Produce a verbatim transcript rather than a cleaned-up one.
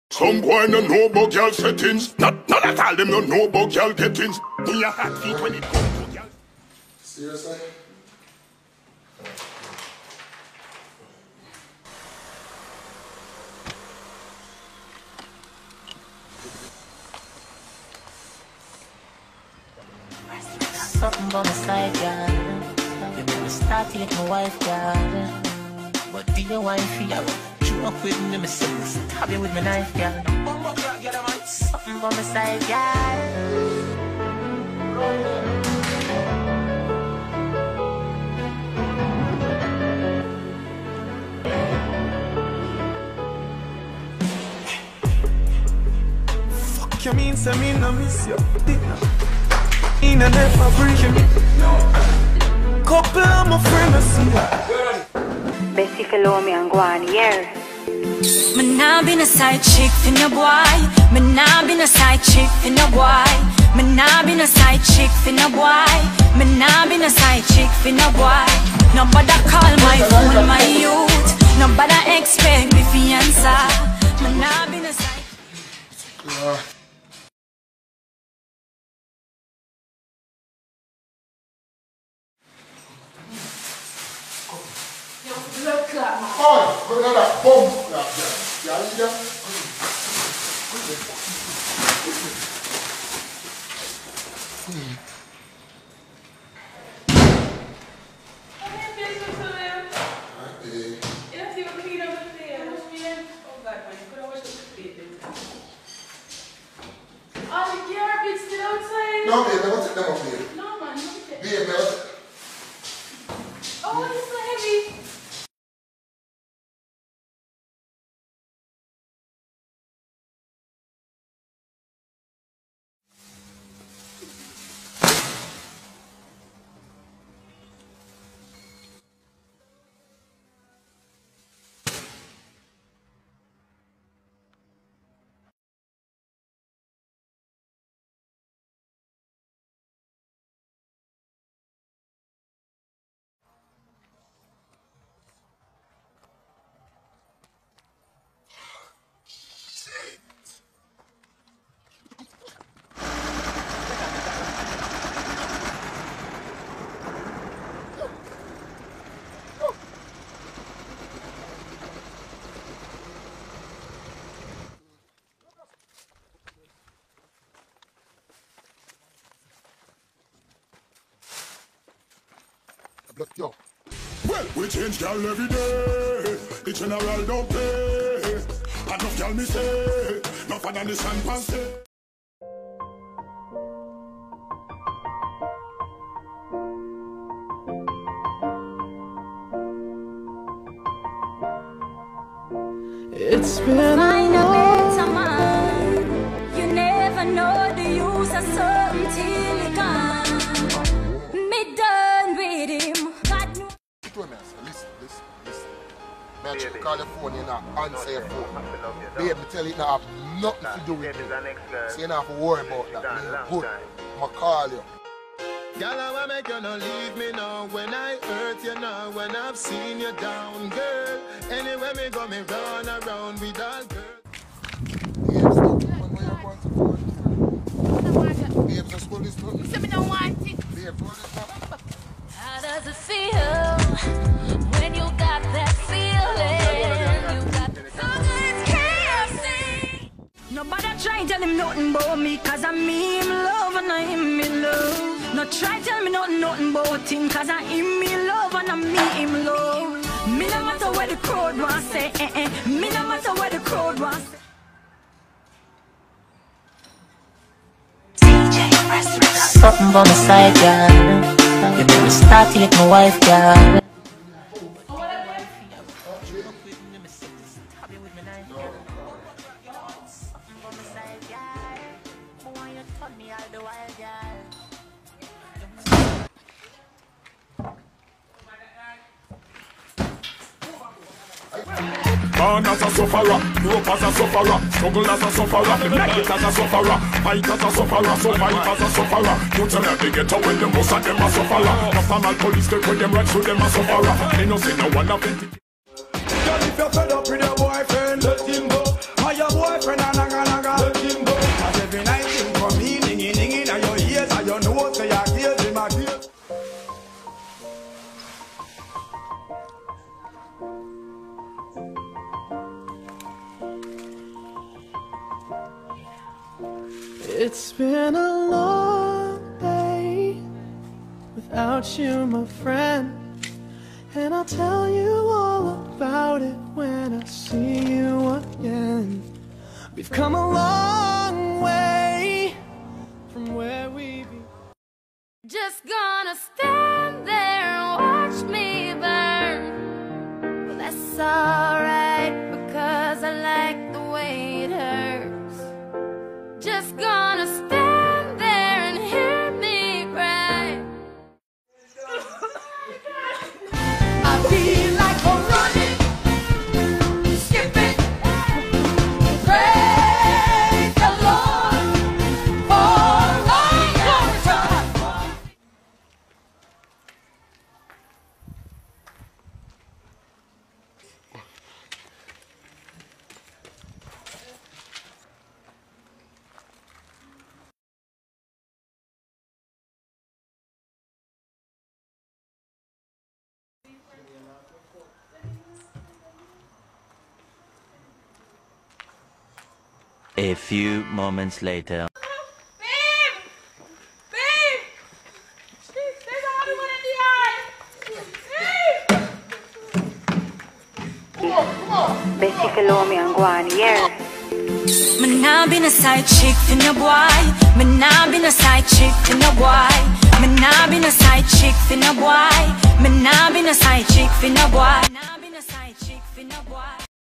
Some boy no know about girl settings. Not, not at all them no know about girl gettings. Me a hot feet when it comes to girl. Seriously? Something on the side, girl. You never start to hit my wife, girl. But do your wife, yeah? You up with me, me say, stab you with my knife, girl. Something on the side, girl. Fuck you mean, say me no miss you. In a never bring me. Couple of my friends I see. Bessie follow me and go on here. Me nah been a side chick for no boy. Me nah been a side chick for no boy. Me nah been a side chick for no boy. Me nah been a side chick for no boy. Nobody call my phone my youth. Nobody expect me fi answer. Me nah been a side. Yeah. Oh, look at that bomb clap there. Yeah, you there? No, babe, never take them off, babe. No, man, no, take Babe, never take. Oh, it's so heavy. Yo. Well, we change girl every day. The general don't pay. Enough girl me say. Nothing than the champagne say. It's been Find a a better man. You never know the use of something till it gone. Me done with him. God knows. Listen, listen, listen. Man, you call your phone, you not answer your phone. Babe, me tell you, it not have nothing to do with me. So you don't have to worry about that. Me good. I'ma call you. Girl, I wanna make you not leave me now. When I hurt you now, when I've seen you down, girl. Anywhere me go, me run around with all girls. Babe, stop. When where you want to go? Babe, just hold this nothing. So me don't want it. Babe, hold this nothing. How does it feel when you got that feeling? You got so it's chaos. Nobody try tell him nothing about me, cause I'm me him love and I him me love. No try tell me nothing, nothing about him, cause I him me love and I me him love. Me no matter what the crowd wants say, eh eh. Me no matter what the crowd wants say. Something on the side, girl. You never start to hit my wife, girl. Born as a sufferer, grow up as a sufferer, struggle as a sufferer, make it as a sufferer, fight as a sufferer, survive as a sufferer. You tell me they get away, the most of them a sufferer. The formal police take with them right through them a sufferer. They no say no one of it. Girl, if you're fed up with your boyfriend, let him go. Or your boyfriend It's been a long day without you, my friend, and I'll tell you all about it when I see you again. We've come a long way from where we be. Just gonna stand there and watch me burn. Well, that's alright, because I like the way it hurts. Just gonna stand there and hear me cry. I feel like I'm running, skipping, praise the Lord for long time. A few moments later. Bessie Kalomi and Guani, yeah. Me nah been a side chick in a boy. Me nah been a side chick in a boy. Me nah been a side chick in a boy. Me nah been a side chick in a boy.